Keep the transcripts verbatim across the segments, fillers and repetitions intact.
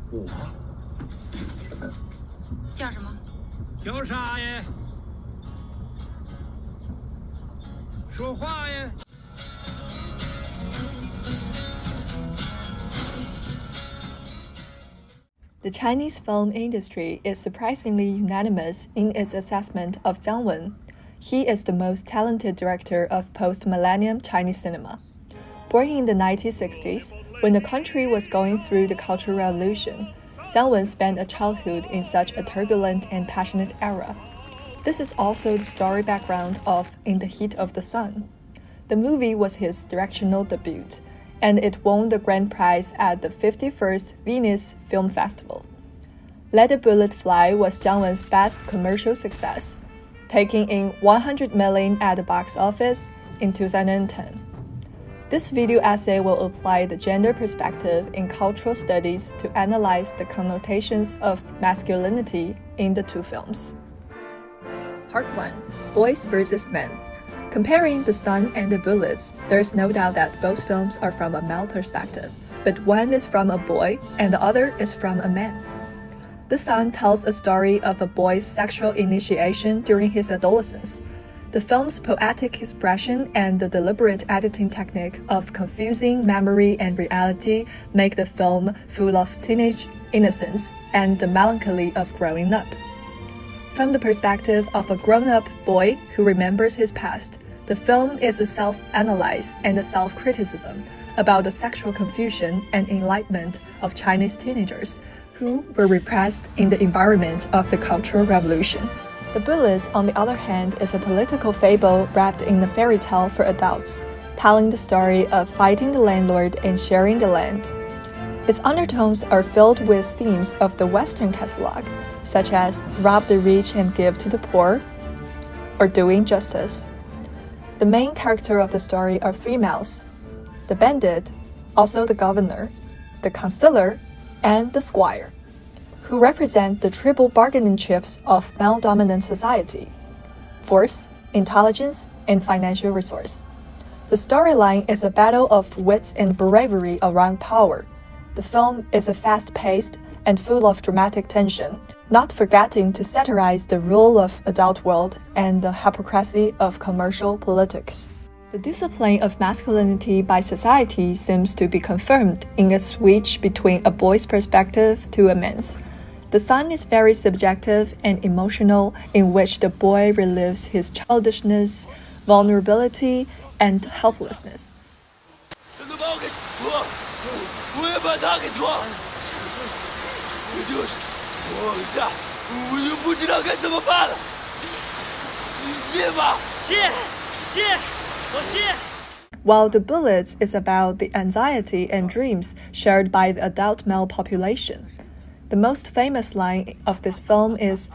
我叫什么？ 叫啥呀？说话呀！ The Chinese film industry is surprisingly unanimous in its assessment of Jiang Wen. He is the most talented director of post-millennium Chinese cinema. Born in the nineteen sixties, when the country was going through the Cultural Revolution, Jiang Wen spent a childhood in such a turbulent and passionate era. This is also the story background of In the Heat of the Sun. The movie was his directorial debut, and it won the grand prize at the fifty-first Venice Film Festival. Let the Bullet Fly was Jiang Wen's best commercial success, taking in one hundred million at the box office in two thousand ten. This video essay will apply the gender perspective in cultural studies to analyze the connotations of masculinity in the two films. Part one. Boys versus Men. Comparing The Sun and The Bullets, there is no doubt that both films are from a male perspective, but one is from a boy and the other is from a man. The Sun tells a story of a boy's sexual initiation during his adolescence. The film's poetic expression and the deliberate editing technique of confusing memory and reality make the film full of teenage innocence and the melancholy of growing up. From the perspective of a grown-up boy who remembers his past, the film is a self-analyze and a self-criticism about the sexual confusion and enlightenment of Chinese teenagers who were repressed in the environment of the Cultural Revolution. The Bullets, on the other hand, is a political fable wrapped in a fairy tale for adults, telling the story of fighting the landlord and sharing the land. Its undertones are filled with themes of the Western catalog, such as rob the rich and give to the poor, or doing justice. The main character of the story are three males: the bandit, also the governor, the consular, and the squire, who represent the triple bargaining chips of male-dominant society: force, intelligence, and financial resource. The storyline is a battle of wits and bravery around power. The film is a fast-paced and full of dramatic tension, not forgetting to satirize the rule of adult world and the hypocrisy of commercial politics. The discipline of masculinity by society seems to be confirmed in a switch between a boy's perspective to a man's. The Sun is very subjective and emotional, in which the boy relives his childishness, vulnerability, and helplessness. While The Bullets is about the anxiety and dreams shared by the adult male population. The most famous line of this film is,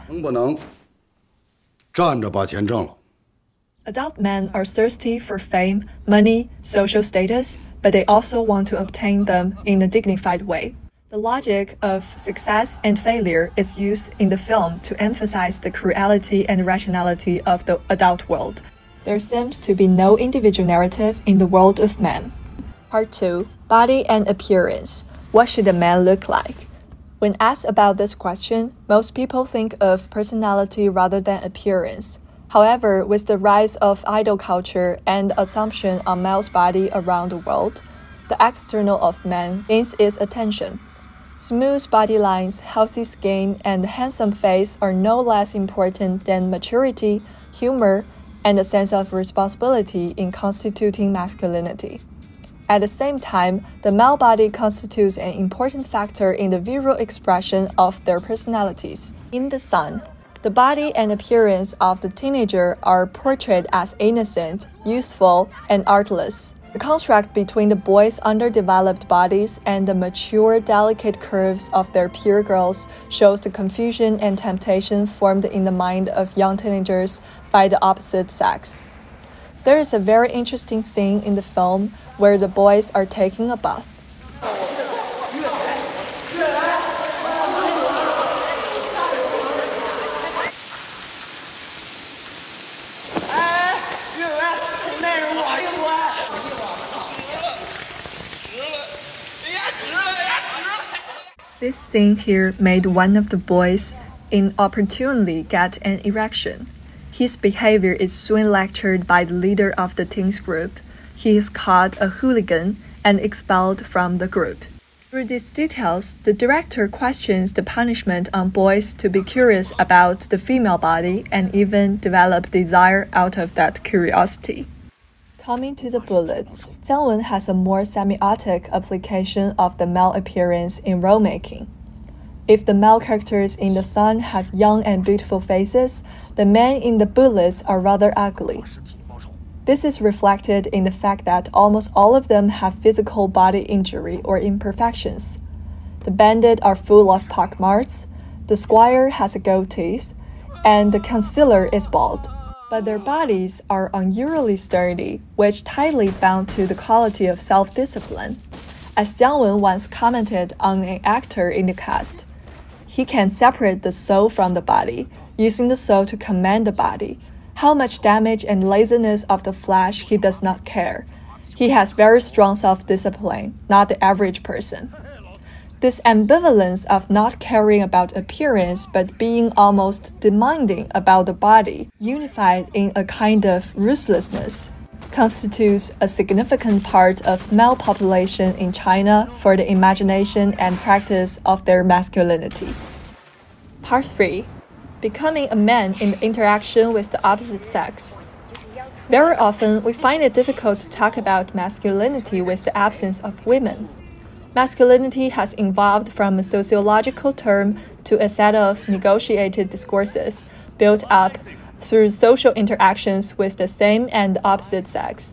adult men are thirsty for fame, money, social status, but they also want to obtain them in a dignified way. The logic of success and failure is used in the film to emphasize the cruelty and rationality of the adult world. There seems to be no individual narrative in the world of men. Part two. Body and appearance. What should a man look like? When asked about this question, most people think of personality rather than appearance. However, with the rise of idol culture and the assumption on male's body around the world, the external of man gains its attention. Smooth body lines, healthy skin, and handsome face are no less important than maturity, humor, and a sense of responsibility in constituting masculinity. At the same time, the male body constitutes an important factor in the visual expression of their personalities. In The Sun, the body and appearance of the teenager are portrayed as innocent, youthful, and artless. The contrast between the boys' underdeveloped bodies and the mature, delicate curves of their peer girls shows the confusion and temptation formed in the mind of young teenagers by the opposite sex. There is a very interesting scene in the film where the boys are taking a bath. This scene here made one of the boys inopportunely get an erection. His behavior is soon lectured by the leader of the teens group. He is called a hooligan and expelled from the group. Through these details, the director questions the punishment on boys to be curious about the female body and even develop desire out of that curiosity. Coming to the bullets, Jiang Wen has a more semiotic application of the male appearance in role-making. If the male characters in The Sun have young and beautiful faces, the men in the bullets are rather ugly. This is reflected in the fact that almost all of them have physical body injury or imperfections. The bandit are full of pockmarks, the squire has a gold teeth, and the concealer is bald. But their bodies are unusually sturdy, which tightly bound to the quality of self-discipline. As Jiang Wen once commented on an actor in the cast, he can separate the soul from the body, using the soul to command the body. How much damage and laziness of the flesh he does not care. He has very strong self-discipline, not the average person. This ambivalence of not caring about appearance but being almost demanding about the body, unified in a kind of ruthlessness, constitutes a significant part of male population in China for the imagination and practice of their masculinity. Part three. Becoming a man in the interaction with the opposite sex. Very often, we find it difficult to talk about masculinity with the absence of women. Masculinity has evolved from a sociological term to a set of negotiated discourses built up through social interactions with the same and opposite sex.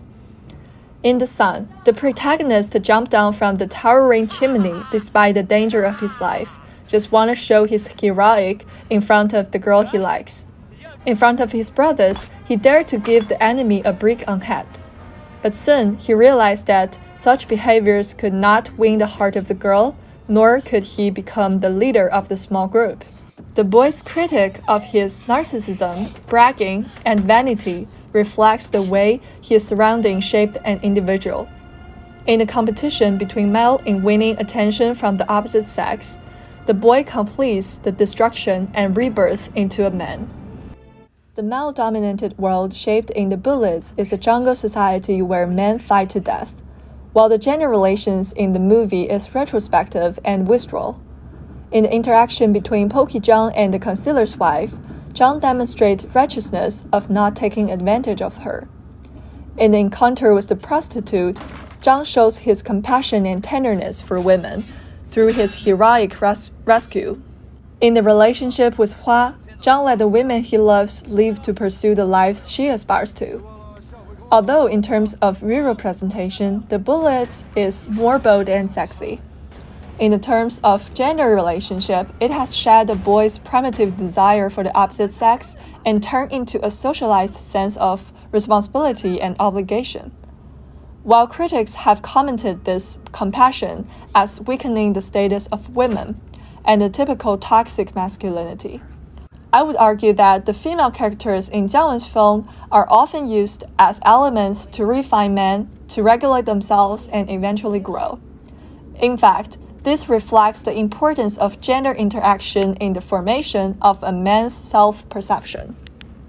In The Sun, the protagonist jumped down from the towering chimney despite the danger of his life, just want to show his heroic in front of the girl he likes. In front of his brothers, he dared to give the enemy a brick on head. But soon, he realized that such behaviors could not win the heart of the girl, nor could he become the leader of the small group. The boy's critique of his narcissism, bragging, and vanity reflects the way his surroundings shaped an individual. In the competition between male in winning attention from the opposite sex, the boy completes the destruction and rebirth into a man. The male-dominated world shaped in the bullets is a jungle society where men fight to death, while the gender relations in the movie is retrospective and withdrawal. In the interaction between Pokey Jiang and the concealer's wife, Jiang demonstrates righteousness of not taking advantage of her. In the encounter with the prostitute, Jiang shows his compassion and tenderness for women through his heroic res rescue. In the relationship with Hua, Jiang let the women he loves live to pursue the lives she aspires to. Although in terms of real representation, the bullet is more bold and sexy. In the terms of gender relationship, it has shed the boy's primitive desire for the opposite sex and turned into a socialized sense of responsibility and obligation. While critics have commented this compassion as weakening the status of women and the typical toxic masculinity, I would argue that the female characters in Jiang Wen's film are often used as elements to refine men, to regulate themselves, and eventually grow. In fact, this reflects the importance of gender interaction in the formation of a man's self-perception.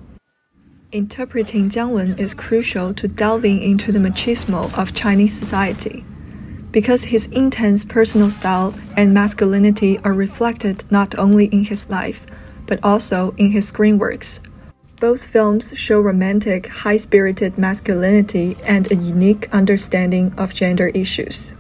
Interpreting Jiang Wen is crucial to delving into the machismo of Chinese society, because his intense personal style and masculinity are reflected not only in his life, but also in his screen works. Both films show romantic, high-spirited masculinity and a unique understanding of gender issues.